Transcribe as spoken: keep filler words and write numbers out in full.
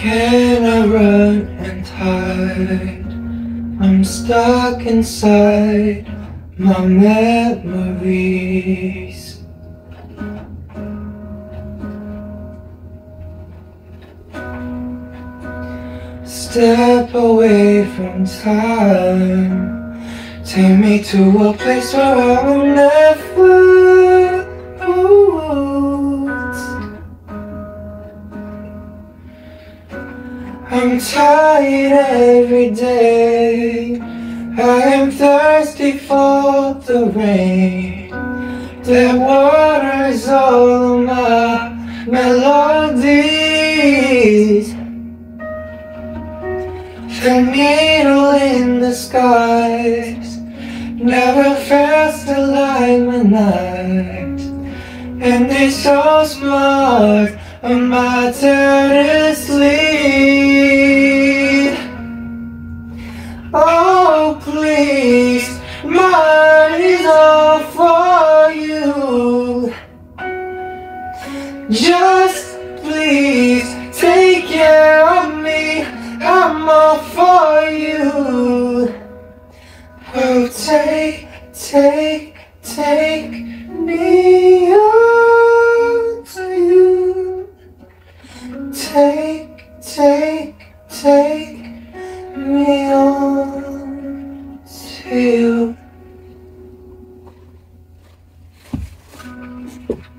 Can I run and hide? I'm stuck inside my memories. Step away from time, take me to a place where I will never lose. I'm tired every day, I am thirsty for the rain that waters all of my melodies. The needle in the skies never fails to light my night, and they so smart on my terrace lead. Oh please, mine is all for you. Just please take care of me, I'm all for you. Oh, take, take, take me on to you. Take, take, take me on to you.